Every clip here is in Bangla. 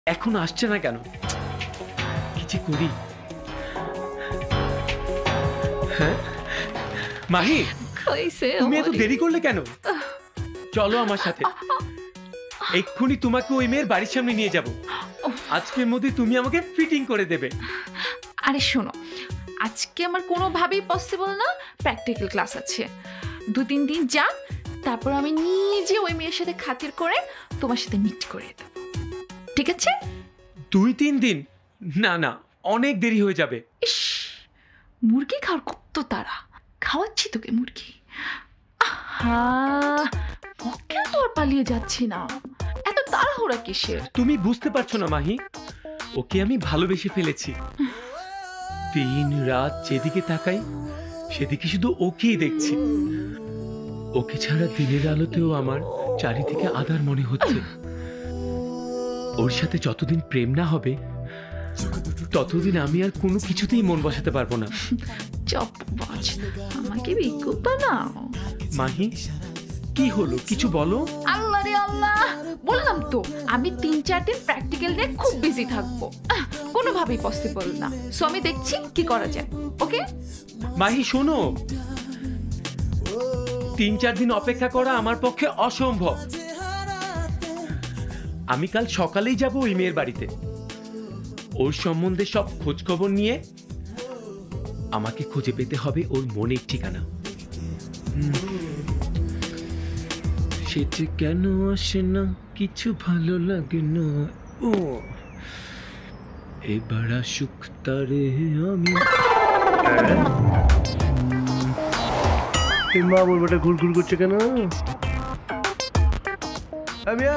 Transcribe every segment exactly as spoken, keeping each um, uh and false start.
এখন আসছে না কেন? কি যে করি? হ্যাঁ মাহি, তুমি এত দেরি করলে কেন? চলো আমার সাথে, এক্ষুনি তোমাকে ওই মেয়ের বাড়ির সামনে নিয়ে যাব। আজকের মধ্যে তুমি আমাকে ফিটিং করে দেবে। আরে শোনো, আজকে আমার কোনোভাবেই পসিবল না, প্র্যাকটিক্যাল ক্লাস আছে। দু তিন দিন যাক, তারপর আমি নিজে ওই মেয়ের সাথে খাতির করে তোমার সাথে মিট করে দেব, ঠিক আছে? দুই তিন দিন? না না, অনেক দেরি হয়ে যাবে। ইস, মুরগি খাওয়ার কত তারা, খাওয়াচ্ছি তোকে মুরগি। আহা, ওকে তো আর পালিয়ে যাচ্ছি না, এত তাড়াহুড়া কিসের? তুমি বুঝতে পারছো না মাহি, ওকে আমি ভালোবেসে ফেলেছি। দিন রাত যেদিকে তাকাই সেদিকে শুধু ওকেই দেখছি। ওকে ছাড়া দিনের আলোতেও আমার চারিদিকে আধার মনে হচ্ছে। ওর সাথে যতদিন প্রেম না হবে ততদিন আমি আর কোনো কিছুতেই মন বসাতে পারবো না। চপ বাজ, আমাকে বিকুপ বানাও। মাহি, কি হলো? কিছু বলো। আল্লাহ রে আল্লাহ, বললাম তো আমি তিন চার দিন প্র্যাকটিক্যাল নিয়ে খুব বিজি থাকবো, কোনোভাবেই পসিবল না। সো আমি দেখছি কি করা যায়। ওকে মাহি শোনো, তিন চার দিন অপেক্ষা করা আমার পক্ষে অসম্ভব। আমি কাল সকালেই যাব ওই মেয়ের বাড়িতে। ওর সম্বন্ধে সব খোঁজ খবর নিয়ে আমাকে খুঁজে পেতে হবে ওর মনের ঠিকানা। সে যে কেন আসে না, কিছু ভালো লাগে না। ও এবার আসুক তারে আমি। মা বলবাটা ঘুর ঘুর করছে কেন? মিয়া,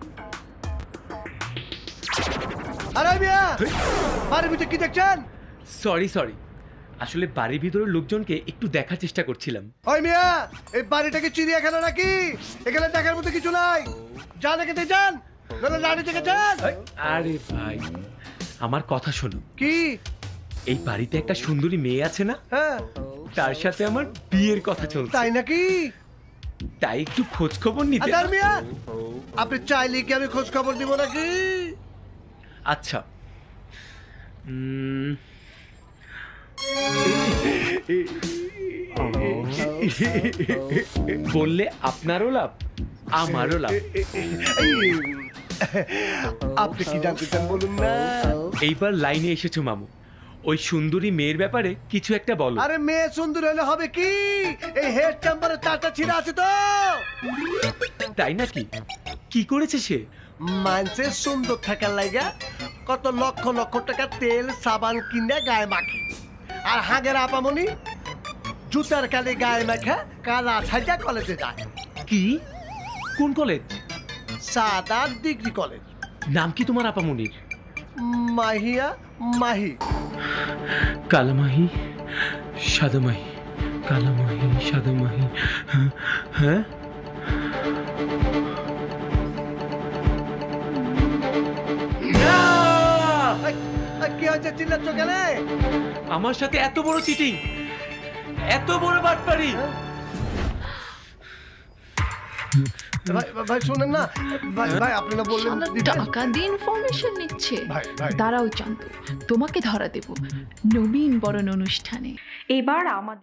আরে মিয়া, বাড়ির ভিতরে কি দেখছেন? সরি সরি, আসলে বাড়ির ভিতরের লোকজনকে একটু দেখার চেষ্টা করছিলাম। ওই মিয়া, এই বাড়িটাকে চিড়িয়াখানা নাকি? এখানে দেখার মতো কিছু নাই। যান এখানে যান, নাহলে লাড়ি থেকে যান। আরে ভাই, আমার কথা শোনো। কি? এই বাড়িতে একটা সুন্দরী মেয়ে আছে না? হ্যাঁ, তার সাথে আমার বিয়ের কথা চলছে। তাই নাকি? তাই একটু খোঁজ খবর নিতে। আদার মিয়া, আপনি চাইলে কি আমি খোঁজ খবর দিব নাকি? আচ্ছা, উম, বললে আপনারও লাভ আমারও লাভ। আপনি কি জানতে চান বলুন না। এইবার লাইনে এসেছো মামু, ওই সুন্দরী মেয়ের ব্যাপারে কিছু একটা বলো। আরে মেয়ে সুন্দর হলে হবে কি, এই হেড চেম্বারে চারটা ছিঁড়া আছে তো। তাই নাকি? কি করেছে সে? মানুষের সুন্দর থাকার লাগা কত লক্ষ লক্ষ টাকা তেল সাবান কিনে গায়ে মাখে, আর হাগের আপামনি জুতার কালে গায়ে মাখা কালা ছাইটা কলেজে যায়। কি? কোন কলেজ? সাদা ডিগ্রি কলেজ। নাম কি তোমার আপামনির? মাহিয়া মাহি। কালামাহি সাদামাহি, কালামাহি সাদামাহি। হ্যাঁ, কি হয়েছে চিল্লাচ্ছ গেলে? আমার সাথে এত বড় চিটিং, এত বড় বাটপারি। ভাই ভাই শুনেন না, ভাই ভাই আপনি না বললেন টাকা দিয়ে ইনফরমেশন নিচ্ছে। ভাই ভাই দাঁড়াও চান্দু, তোমাকে ধরা দেব নবীন বরণ অনুষ্ঠানে। এবার আমাদের